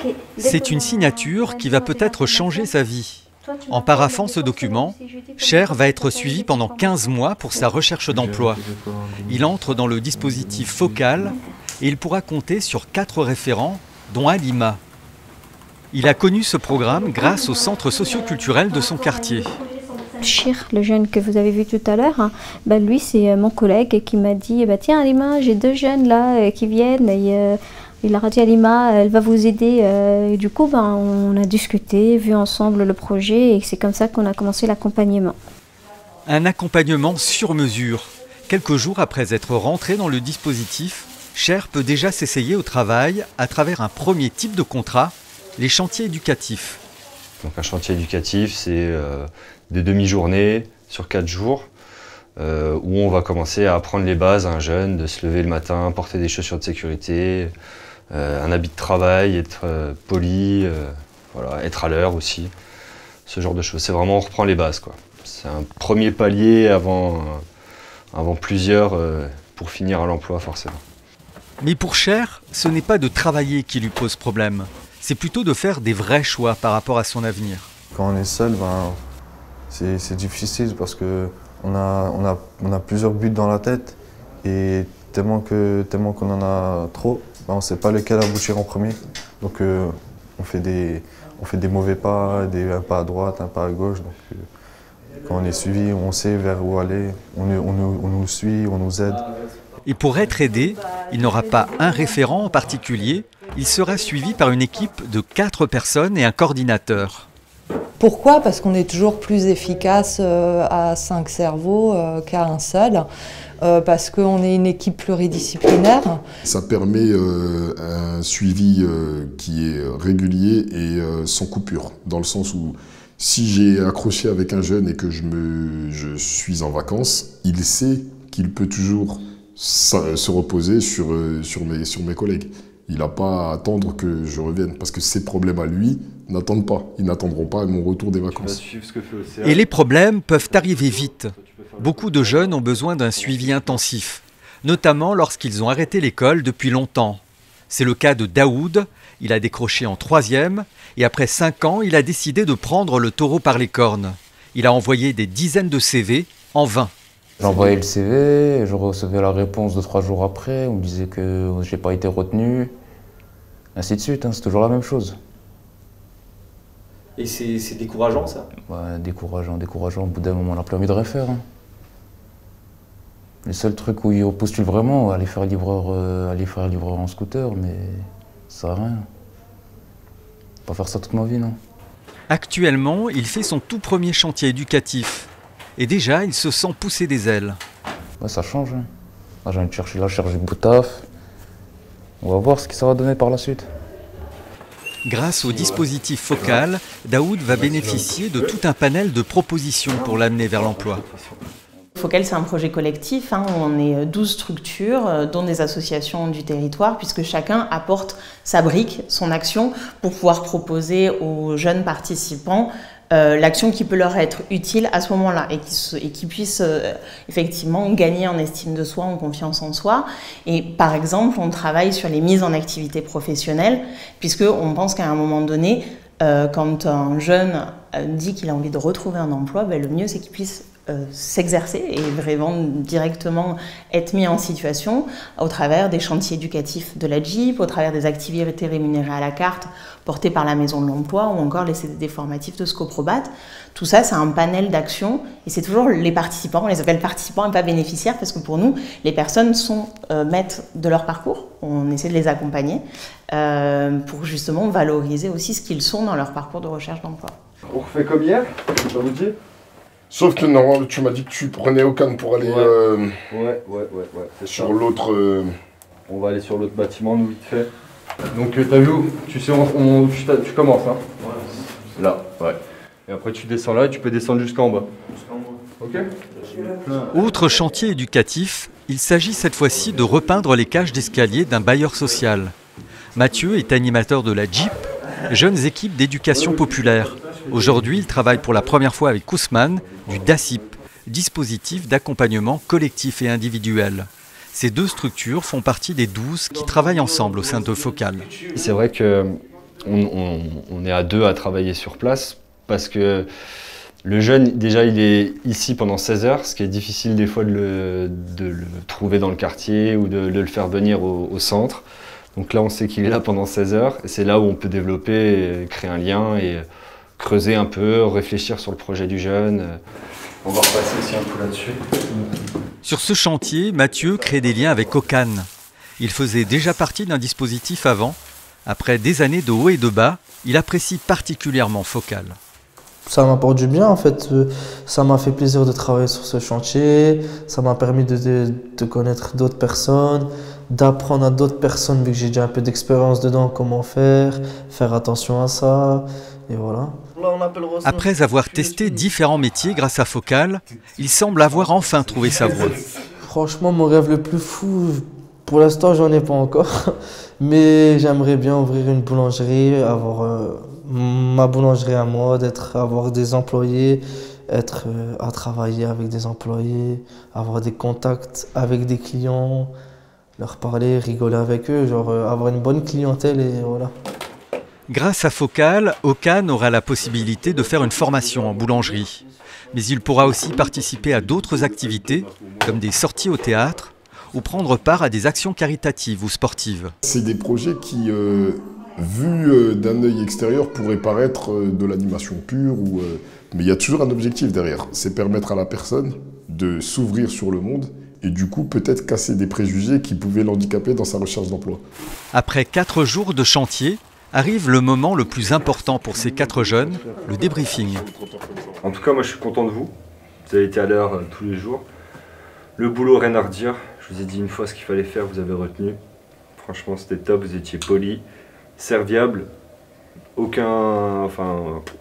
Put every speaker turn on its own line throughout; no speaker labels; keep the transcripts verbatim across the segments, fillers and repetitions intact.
C'est une signature qui va peut-être changer sa vie. En paraphant ce document, Cher va être suivi pendant quinze mois pour sa recherche d'emploi. Il entre dans le dispositif Focal et il pourra compter sur quatre référents, dont Halima. Il a connu ce programme grâce au centre socio-culturel de son quartier.
Cher, le jeune que vous avez vu tout à l'heure, hein, bah lui c'est mon collègue qui m'a dit bah, « Tiens Halima, j'ai deux jeunes là euh, qui viennent et euh, il a dit Halima, elle va vous aider. Euh, » Et du coup, bah, on a discuté, vu ensemble le projet et c'est comme ça qu'on a commencé l'accompagnement.
Un accompagnement sur mesure. Quelques jours après être rentré dans le dispositif, Cher peut déjà s'essayer au travail à travers un premier type de contrat, les chantiers éducatifs.
Donc un chantier éducatif, c'est euh, des demi-journées sur quatre jours euh, où on va commencer à apprendre les bases à un jeune, de se lever le matin, porter des chaussures de sécurité, euh, un habit de travail, être euh, poli, euh, voilà, être à l'heure aussi, ce genre de choses. C'est vraiment, on reprend les bases, quoi. C'est un premier palier avant, euh, avant plusieurs euh, pour finir à l'emploi forcément.
Mais pour Cher, ce n'est pas de travailler qui lui pose problème. C'est plutôt de faire des vrais choix par rapport à son avenir.
Quand on est seul, ben, c'est difficile parce qu'on a, on a, on a plusieurs buts dans la tête et tellement qu'on tellement qu'on en a trop, ben, on ne sait pas lequel aboutir en premier. Donc euh, on, fait des, on fait des mauvais pas, des, un pas à droite, un pas à gauche. Donc, euh, quand on est suivi, on sait vers où aller, on, on, on nous suit, on nous aide.
Et pour être aidé, il n'aura pas un référent en particulier, il sera suivi par une équipe de quatre personnes et un coordinateur.
Pourquoi? Parce qu'on est toujours plus efficace à cinq cerveaux qu'à un seul, parce qu'on est une équipe pluridisciplinaire.
Ça permet euh, un suivi euh, qui est régulier et euh, sans coupure, dans le sens où si j'ai accroché avec un jeune et que je, me, je suis en vacances, il sait qu'il peut toujours se reposer sur, sur, mes, sur mes collègues. Il n'a pas à attendre que je revienne, parce que ses problèmes à lui n'attendent pas. Ils n'attendront pas mon retour des vacances.
Et les problèmes peuvent arriver vite. Beaucoup de jeunes ont besoin d'un suivi intensif, notamment lorsqu'ils ont arrêté l'école depuis longtemps. C'est le cas de Daoud, il a décroché en troisième, et après cinq ans, il a décidé de prendre le taureau par les cornes. Il a envoyé des dizaines de C V en vain.
J'envoyais le C V, je recevais la réponse deux, trois jours après, on me disait que j'ai pas été retenu, ainsi de suite, hein, c'est toujours la même chose.
Et c'est décourageant ça?
Ouais, décourageant, décourageant, au bout d'un moment on n'a plus envie de rien faire. Hein. Les seuls trucs où ils postulent vraiment, aller faire livreur, euh, aller faire livreur en scooter, mais ça sert à rien. Pas faire ça toute ma vie, non.
Actuellement, il fait son tout premier chantier éducatif. Et déjà, il se sent pousser des ailes.
Ouais, ça change. Hein. Là, j'ai envie de chercher, là, je cherche du bout de taf. On va voir ce que ça va donner par la suite.
Grâce au dispositif Focal, Daoud va bénéficier de tout un panel de propositions pour l'amener vers l'emploi.
Focal, c'est un projet collectif, hein, où on est douze structures, dont des associations du territoire, puisque chacun apporte sa brique, son action, pour pouvoir proposer aux jeunes participants Euh, l'action qui peut leur être utile à ce moment-là et qui, qui puisse euh, effectivement gagner en estime de soi, en confiance en soi. Et par exemple, on travaille sur les mises en activité professionnelle, puisqu'on pense qu'à un moment donné, euh, quand un jeune dit qu'il a envie de retrouver un emploi, ben, le mieux c'est qu'il puisse euh, s'exercer et vraiment directement être mis en situation au travers des chantiers éducatifs de la J I P, au travers des activités rémunérées à la carte portées par la Maison de l'Emploi ou encore les C D D formatifs de Scoprobat. Tout ça, c'est un panel d'actions et c'est toujours les participants, on les appelle participants et pas bénéficiaires parce que pour nous, les personnes sont euh, maîtres de leur parcours. On essaie de les accompagner euh, pour justement valoriser aussi ce qu'ils sont dans leur parcours de recherche d'emploi.
On refait comme hier, ça vous dit? Sauf que non, tu m'as dit que tu prenais Ocan pour aller
ouais.
Euh,
ouais, ouais, ouais, ouais.
sur l'autre... Euh...
On va aller sur l'autre bâtiment, nous, vite fait. Donc, euh, t'as vu où? Tu sais, on, on, tu, tu commences, hein? Ouais. Là, ouais. Et après, tu descends là et tu peux descendre jusqu'en bas. Jusqu'en bas. Ok.
Autre chantier éducatif, il s'agit cette fois-ci de repeindre les cages d'escalier d'un bailleur social. Mathieu est animateur de la J I P, Jeunes Équipes d'Éducation Populaire. Aujourd'hui, il travaille pour la première fois avec Ousmane du D A C I P, dispositif d'accompagnement collectif et individuel. Ces deux structures font partie des douze qui travaillent ensemble au sein de Focal.
C'est vrai que on, on, on est à deux à travailler sur place parce que le jeune, déjà, il est ici pendant seize heures, ce qui est difficile des fois de le, de le trouver dans le quartier ou de, de le faire venir au, au centre. Donc là, on sait qu'il est là pendant seize heures et c'est là où on peut développer, créer un lien et creuser un peu, réfléchir sur le projet du jeune. On va repasser aussi un peu là-dessus.
Sur ce chantier, Mathieu crée des liens avec Okan. Il faisait déjà partie d'un dispositif avant. Après des années de haut et de bas, il apprécie particulièrement Focal.
Ça m'apporte du bien en fait, ça m'a fait plaisir de travailler sur ce chantier, ça m'a permis de, de, de connaître d'autres personnes, d'apprendre à d'autres personnes vu que j'ai déjà un peu d'expérience dedans, comment faire, faire attention à ça, et voilà.
Après avoir testé différents métiers grâce à Focal, il semble avoir enfin trouvé sa voie.
Franchement, mon rêve le plus fou, pour l'instant j'en ai pas encore, mais j'aimerais bien ouvrir une boulangerie, avoir euh, ma boulangerie à moi, d'être, avoir des employés, être euh, à travailler avec des employés, avoir des contacts avec des clients, leur parler, rigoler avec eux, genre euh, avoir une bonne clientèle et voilà.
Grâce à Focal, Okan aura la possibilité de faire une formation en boulangerie. Mais il pourra aussi participer à d'autres activités, comme des sorties au théâtre, ou prendre part à des actions caritatives ou sportives.
C'est des projets qui, euh, vus euh, d'un œil extérieur, pourraient paraître euh, de l'animation pure, ou, euh, mais il y a toujours un objectif derrière. C'est permettre à la personne de s'ouvrir sur le monde et du coup peut-être casser des préjugés qui pouvaient l'handicaper dans sa recherche d'emploi.
Après quatre jours de chantier, arrive le moment le plus important pour ces quatre jeunes, le débriefing.
En tout cas, moi je suis content de vous. Vous avez été à l'heure euh, tous les jours. Le boulot, rien à redire. Je vous ai dit une fois ce qu'il fallait faire, vous avez retenu. Franchement, c'était top, vous étiez poli, serviable. Aucun... Enfin,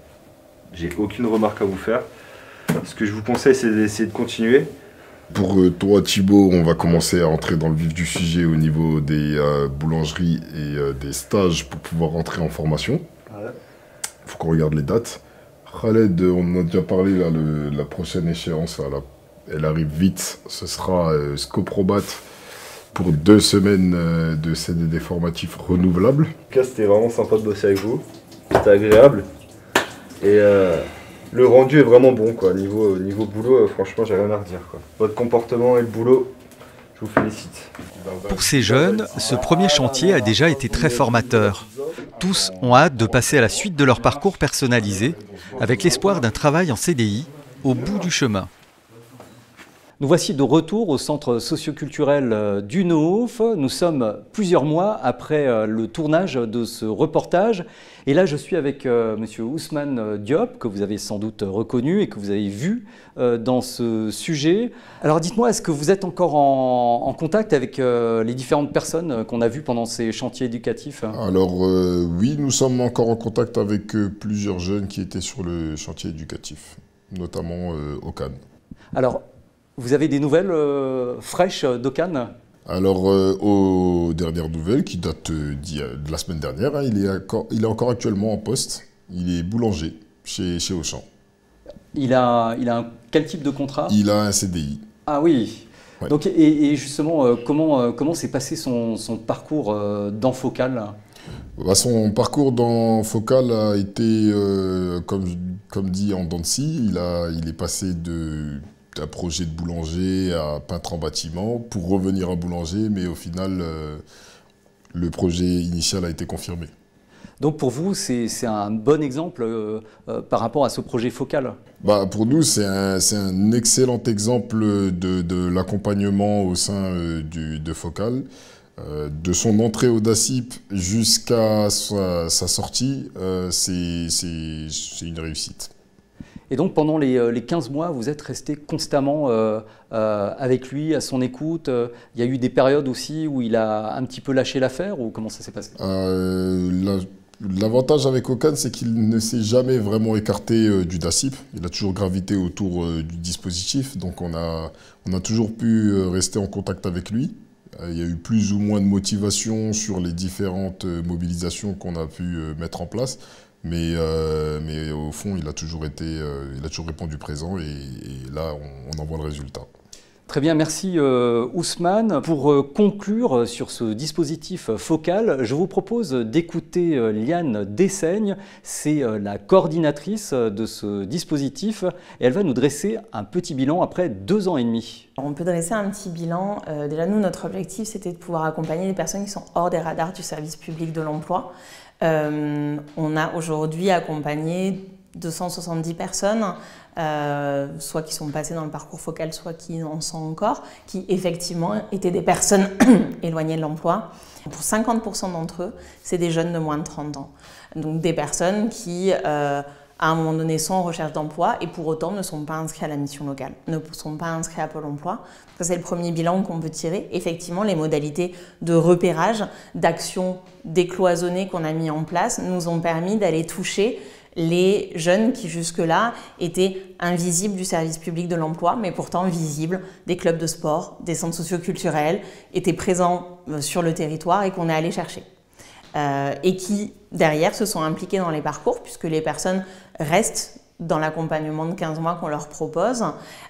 j'ai aucune remarque à vous faire. Ce que je vous conseille, c'est d'essayer de continuer.
Pour toi, Thibaut, on va commencer à entrer dans le vif du sujet au niveau des euh, boulangeries et euh, des stages pour pouvoir rentrer en formation. Il ouais. faut qu'on regarde les dates. Khaled, on en a déjà parlé, là, le, la prochaine échéance, là, la, elle arrive vite. Ce sera euh, Scoprobat pour deux semaines euh, de C D D formatifs renouvelables.
En tout cas, c'était vraiment sympa de bosser avec vous. C'était agréable. Et... Euh... Le rendu est vraiment bon, quoi. Niveau, niveau boulot, euh, franchement, j'ai rien à redire, quoi. Votre comportement et le boulot, je vous félicite.
Pour ces jeunes, ce premier chantier a déjà été très formateur. Tous ont hâte de passer à la suite de leur parcours personnalisé, avec l'espoir d'un travail en C D I au bout du chemin. Nous voici de retour au centre socioculturel du Nohof. Nous sommes plusieurs mois après le tournage de ce reportage. Et là, je suis avec euh, monsieur Ousmane Diop, que vous avez sans doute reconnu et que vous avez vu euh, dans ce sujet. Alors dites-moi, est-ce que vous êtes encore en, en contact avec euh, les différentes personnes qu'on a vues pendant ces chantiers éducatifs?
Alors euh, oui, nous sommes encore en contact avec euh, plusieurs jeunes qui étaient sur le chantier éducatif, notamment euh, Okan.
Alors, vous avez des nouvelles euh, fraîches d'Okan?
Alors, euh, aux dernières nouvelles, qui datent euh, de la semaine dernière, hein, il, est encore, il est encore actuellement en poste. Il est boulanger chez, chez Auchan.
Il a, il a un, quel type de contrat?
Il a un C D I.
Ah oui.
Ouais.
Donc, et, et justement, euh, comment, euh, comment s'est passé son, son parcours euh, dans Focal?
Bah, son parcours dans Focal a été, euh, comme, comme dit, en dents de scie. Il, a, il est passé de... un projet de boulanger à peintre en bâtiment pour revenir à boulanger, mais au final, euh, le projet initial a été confirmé.
Donc pour vous, c'est un bon exemple euh, euh, par rapport à ce projet Focal?
Bah, pour nous, c'est un, un excellent exemple de, de l'accompagnement au sein euh, du, de Focal. Euh, de son entrée au DACIP jusqu'à sa, sa sortie, euh, c'est une réussite.
Et donc pendant les, les quinze mois, vous êtes resté constamment euh, euh, avec lui, à son écoute. Il y a eu des périodes aussi où il a un petit peu lâché l'affaire, ou comment ça s'est passé?
euh, L'avantage avec Okan, c'est qu'il ne s'est jamais vraiment écarté euh, du DACIP. Il a toujours gravité autour euh, du dispositif, donc on a, on a toujours pu euh, rester en contact avec lui. Euh, il y a eu plus ou moins de motivation sur les différentes euh, mobilisations qu'on a pu euh, mettre en place. Mais, euh, mais au fond, il a toujours été, euh, il a toujours répondu présent et, et là, on, on en voit le résultat.
Très bien, merci euh, Ousmane. Pour euh, conclure sur ce dispositif focal, je vous propose d'écouter euh, Liane Dessaigne. C'est euh, la coordinatrice de ce dispositif et elle va nous dresser un petit bilan après deux ans et demi.
On peut dresser un petit bilan. Euh, déjà, nous, notre objectif, c'était de pouvoir accompagner les personnes qui sont hors des radars du service public de l'emploi. Euh, on a aujourd'hui accompagné deux cent soixante-dix personnes, euh, soit qui sont passées dans le parcours focal, soit qui en sont encore, qui effectivement étaient des personnes éloignées de l'emploi. Pour cinquante pour cent d'entre eux, c'est des jeunes de moins de trente ans. Donc des personnes qui, euh, à un moment donné, sont en recherche d'emploi et pour autant ne sont pas inscrits à la mission locale, ne sont pas inscrits à Pôle emploi. Ça, c'est le premier bilan qu'on peut tirer. Effectivement, les modalités de repérage, d'action décloisonnée qu'on a mis en place nous ont permis d'aller toucher les jeunes qui jusque-là étaient invisibles du service public de l'emploi, mais pourtant visibles des clubs de sport, des centres socioculturels, étaient présents sur le territoire et qu'on est allé chercher. Euh, et qui, derrière, se sont impliqués dans les parcours, puisque les personnes restent dans l'accompagnement de quinze mois qu'on leur propose,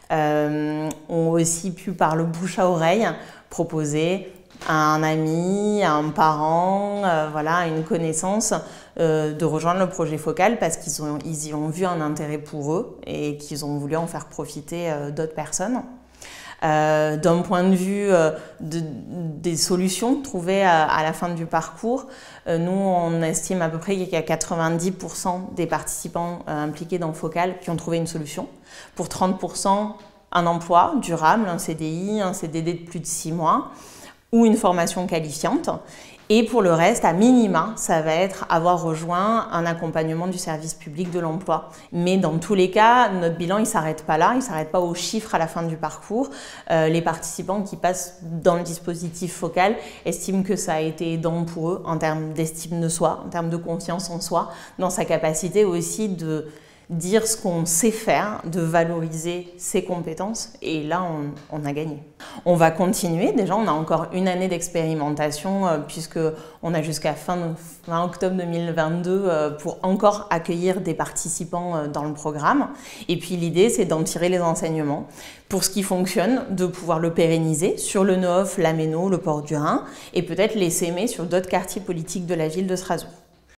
euh, ont aussi pu, par le bouche à oreille, proposer à un ami, à un parent, euh, voilà, à une connaissance, euh, de rejoindre le projet focal parce qu'ils ont, ils y ont vu un intérêt pour eux et qu'ils ont voulu en faire profiter euh, d'autres personnes. Euh, D'un point de vue euh, de, des solutions trouvées à, à la fin du parcours, euh, nous on estime à peu près qu'il y a quatre-vingt-dix pour cent des participants euh, impliqués dans Focal qui ont trouvé une solution. Pour trente pour cent, un emploi durable, un C D I, un C D D de plus de six mois ou une formation qualifiante. Et pour le reste, à minima, ça va être avoir rejoint un accompagnement du service public de l'emploi. Mais dans tous les cas, notre bilan, il ne s'arrête pas là, il ne s'arrête pas aux chiffres à la fin du parcours. Euh, les participants qui passent dans le dispositif focal estiment que ça a été aidant pour eux en termes d'estime de soi, en termes de confiance en soi, dans sa capacité aussi de dire ce qu'on sait faire, de valoriser ses compétences, et là on, on a gagné. On va continuer, déjà on a encore une année d'expérimentation euh, puisque on a jusqu'à fin, fin octobre deux mille vingt-deux euh, pour encore accueillir des participants euh, dans le programme, et puis l'idée c'est d'en tirer les enseignements pour ce qui fonctionne, de pouvoir le pérenniser sur le Neuf, la Méno, le Port du Rhin, et peut-être l'essaimer sur d'autres quartiers politiques de la ville de Strasbourg.